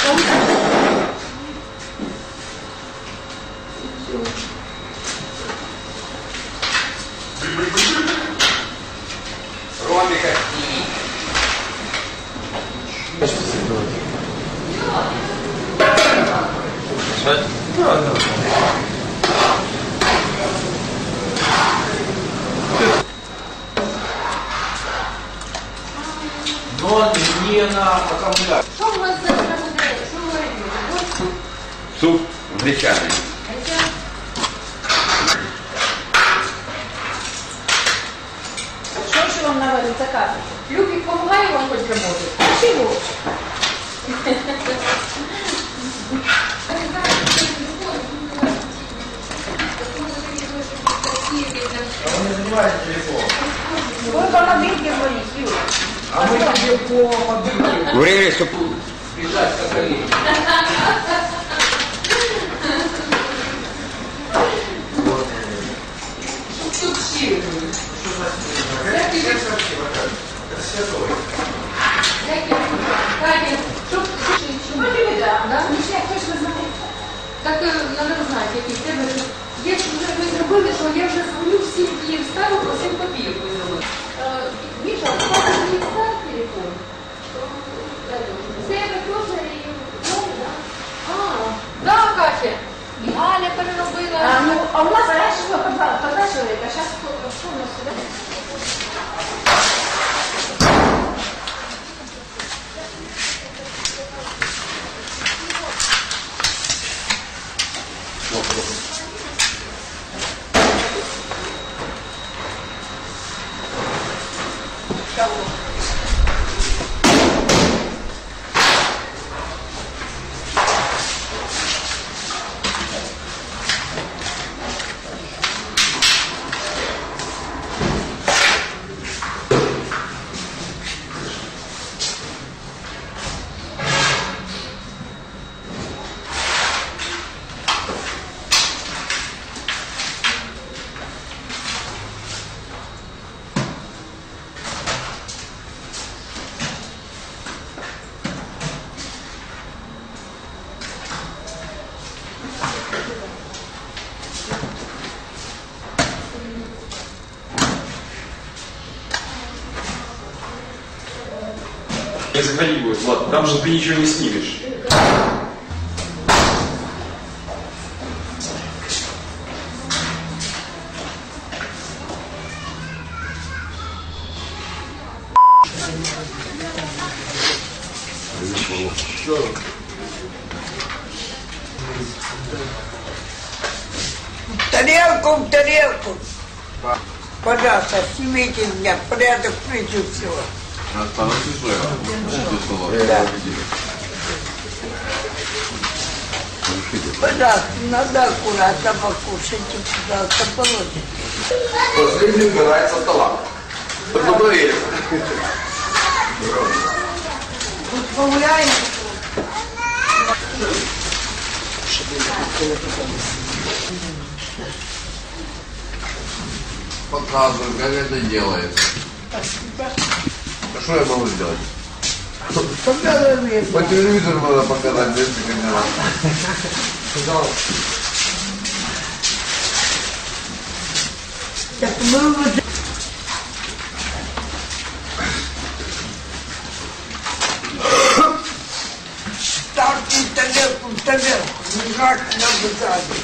Ромика. Но не на аккумулятор. Что у вас за работает? Что вы говорите? Суп гречаный. Что еще вам наварить заказывать? Любик, помогай вам хоть работать. Чего? Он не занимает телефон. Вы по мобильке звоните, Юра. А мы тебе по мобильному. Время суп. Бежать как олень. Так надо знати, який в тебе. Я ж вже ви зробили, що я вже свою всі її вставила, всім копійку зробила. Міша, у вас не став телефон? Це я теж і да? Да, Катя. І Галя переробила. А у нас раньше мы подачивали, а сейчас что у нас сюда? Не заходи будет, Влад, там же ты ничего не снимешь. В тарелку. Пожалуйста, снимите меня, порядок прежде всего. Да. Пожалуйста, надо аккуратно покушайте, пожалуйста, положите. Последний убирает со стола. Только проверим. Погуляем. Показываю, как это делается. Спасибо. А что я могу сделать? Показывай. По телевизору надо показать несколько раз. Так мы вот... Ставьте в тарелку, лежать надо сзади.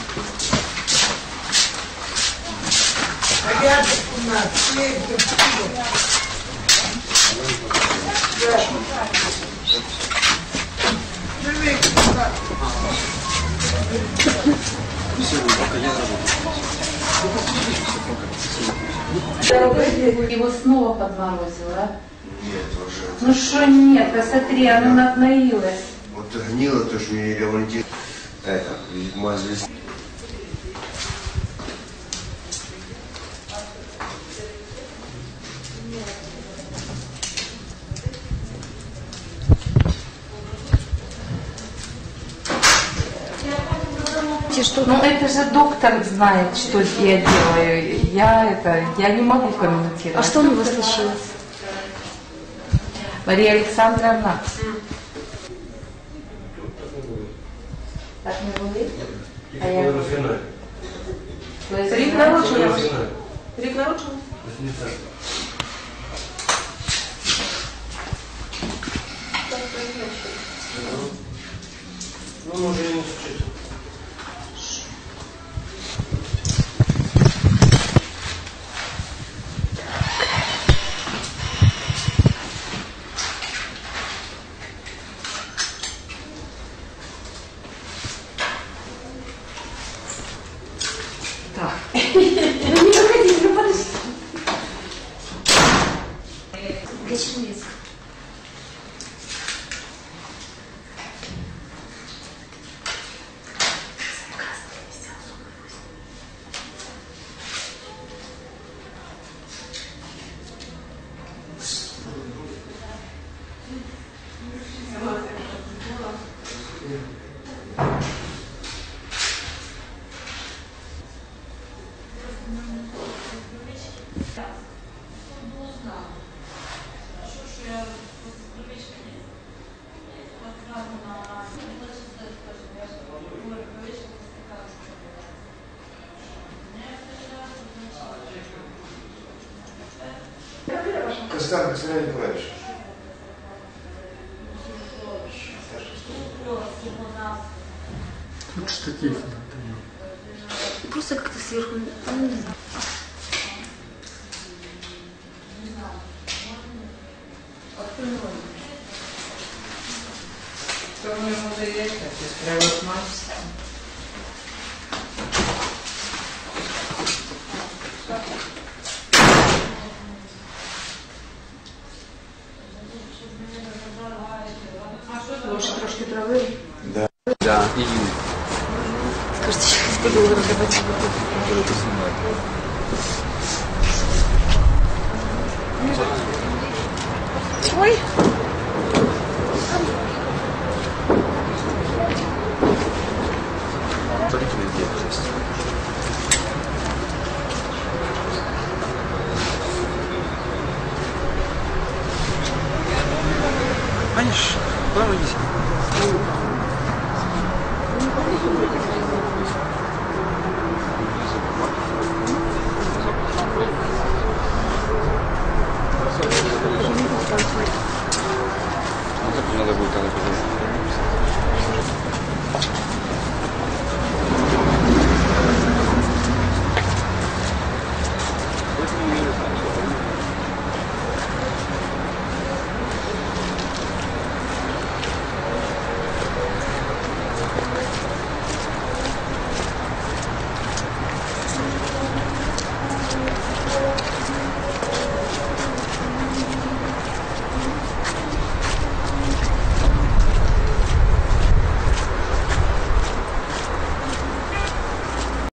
Порядок у нас, все это все. Живите, Его снова подморозило, а? Нет, уже. Ну что нет, посмотри, оно наднаилось. Вот гнило, то, что не ремонтировали. Это, мазали. Что, ну это же доктор знает, что я делаю. Я не могу комментировать. А что у него случилось? Мария Александровна, Так не болить? А Тільки я... коли розгинаю. Рік народження? Розгинаю. Рік народження? 80. Ну, може і не вчити. Так. Ну не выходи, ну подожди. Гачинец. Костян Константин Николаевич. Тут штатив. Просто как-то сверху. Ну, не знаю. Что мне надо ехать? Прямо с мать. Ложь трошки трави. Да. Да, июнь. Скажите, 100 долларов давайте. Это снимать. Ой. Смотрите, везде есть. Маниш, куда мы идем?